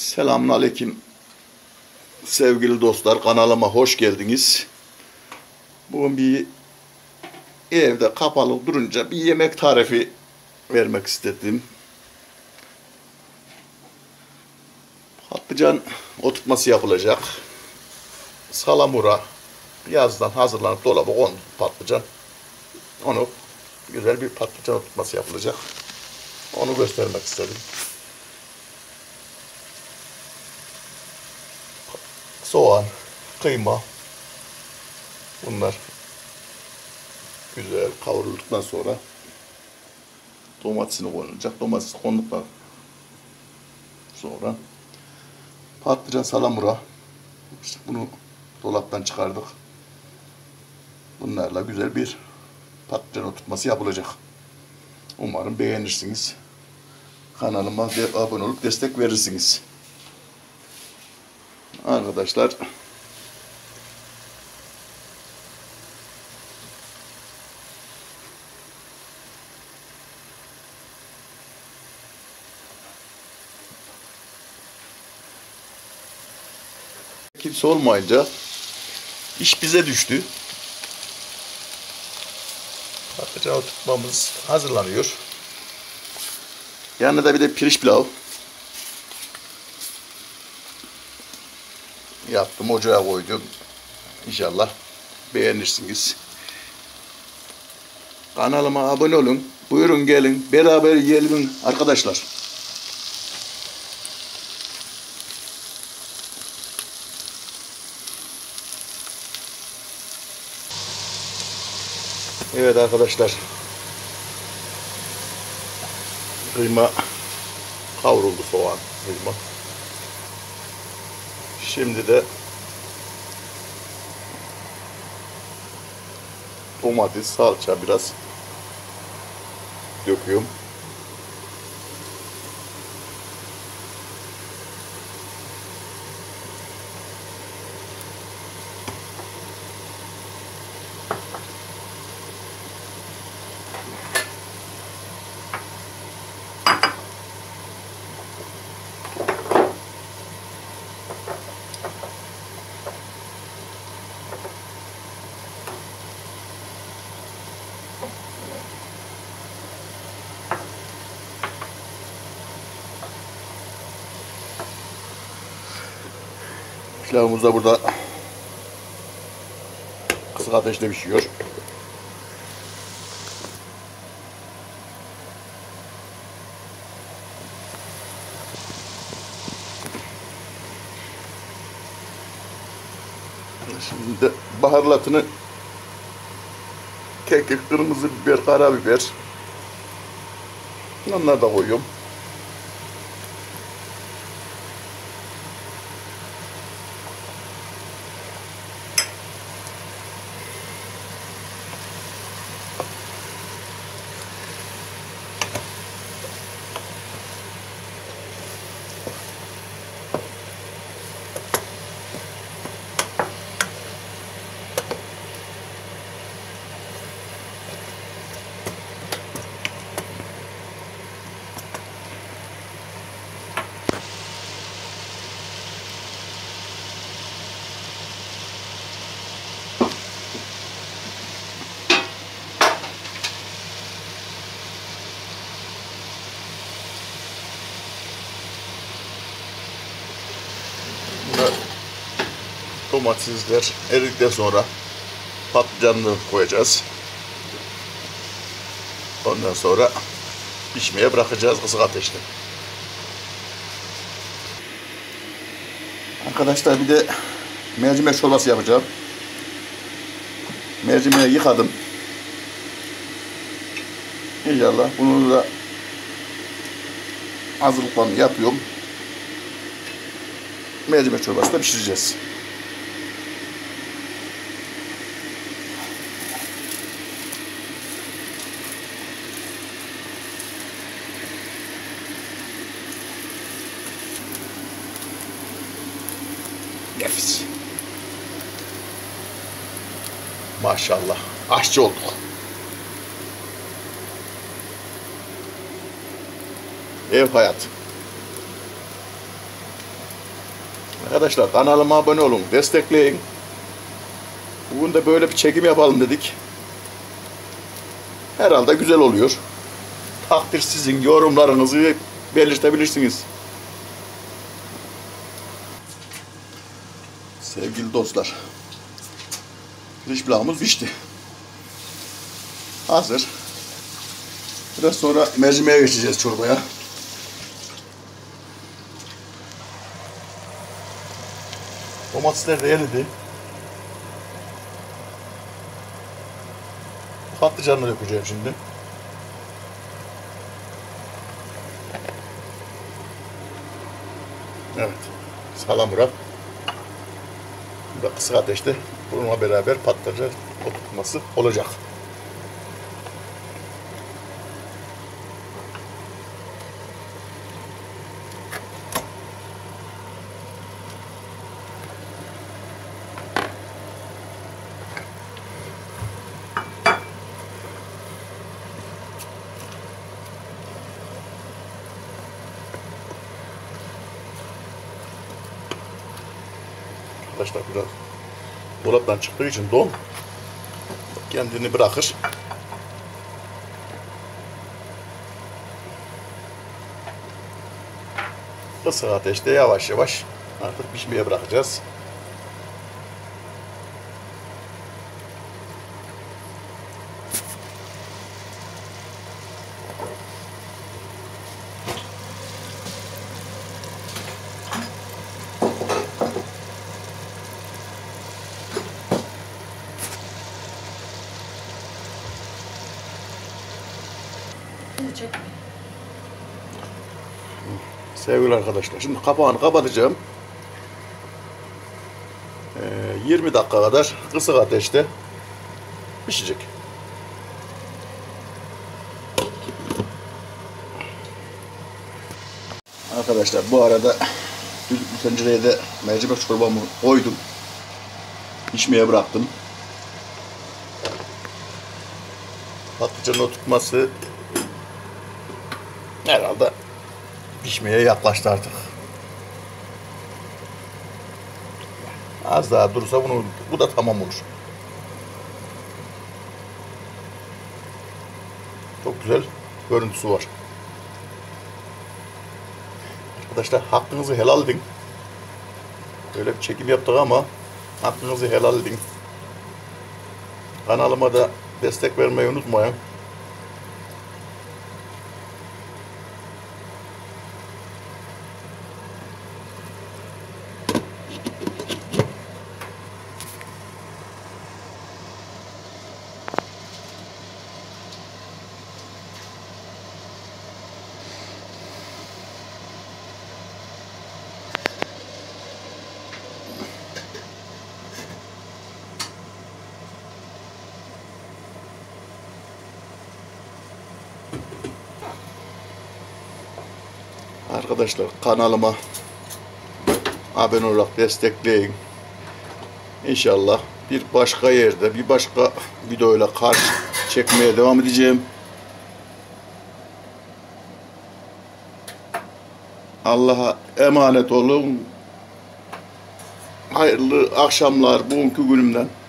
Selamünaleyküm sevgili dostlar, kanalıma hoş geldiniz. Bugün bir evde kapalı durunca bir yemek tarifi vermek istedim. Patlıcan oturtması yapılacak. Salamura yazdan hazırlanıp dolaba kondu patlıcan. Onu güzel bir patlıcan oturtması yapılacak. Onu göstermek istedim. Soğan, kıyma, bunlar güzel kavrulduktan sonra domatesini konulacak. Domates konduktan sonra patlıcan salamura, işte bunu dolaptan çıkardık. Bunlarla güzel bir patlıcan oturtması yapılacak. Umarım beğenirsiniz. Kanalıma abone olup destek verirsiniz. Arkadaşlar, kimse olmayınca iş bize düştü. Patlıcan oturtmamız hazırlanıyor. Yanına da bir de pirinç pilav yaptım, ocağa koydum. İnşallah beğenirsiniz. Kanalıma abone olun. Buyurun gelin. Beraber yiyelim arkadaşlar. Evet arkadaşlar. Kıyma kavruldu, soğan, kıyma. Şimdi de domates, salça biraz döküyorum. Pilavımız da burada kısık ateşte pişiyor. Şimdi de baharatını kekik, kırmızı biber, karabiber, onları da koyuyorum. Domatesler eridikten sonra patlıcanını koyacağız. Ondan sonra pişmeye bırakacağız kısık ateşte. Arkadaşlar, bir de mercimek çorbası yapacağım. Mercimeği yıkadım. İnşallah bunu da hazırlıklarını yapıyorum. Mercimek çorbası da pişireceğiz. Nefis. Maşallah. Aşçı olduk. Ev hayatı. Arkadaşlar kanalıma abone olun, destekleyin. Bugün de böyle bir çekim yapalım dedik. Herhalde güzel oluyor. Takdir sizin, yorumlarınızı belirtebilirsiniz. Sevgili dostlar, pirinç pilavımız pişti. Hazır. Biraz sonra mercimeğe geçeceğiz, çorbaya. Domatesler de eridi. Patlıcanları yapacağım şimdi. Evet. Salamura. Bu da kısık ateşte bununla beraber patlıcan oturtması olacak. Arkadaşlar biraz dolaptan çıktığı için don kendini bırakır. Kısık ateşte yavaş yavaş artık pişmeye bırakacağız. Sevgili arkadaşlar, şimdi kapağını kapatacağım. 20 dakika kadar kısık ateşte pişecek. Arkadaşlar bu arada düdüklü tencereye de mercimek çorbamı koydum. Pişmeye bıraktım. Patlıcanın oturtması herhalde pişmeye yaklaştı artık. Az daha durursa bu da tamam olur. Çok güzel görüntüsü var. Arkadaşlar hakkınızı helal edin. Böyle bir çekim yaptık ama hakkınızı helal edin. Kanalıma da destek vermeyi unutmayın. Arkadaşlar kanalıma abone olarak destekleyin. İnşallah bir başka yerde, bir başka videoyla karşı çekmeye devam edeceğim. Allah'a emanet olun. Hayırlı akşamlar bugünkü günümden.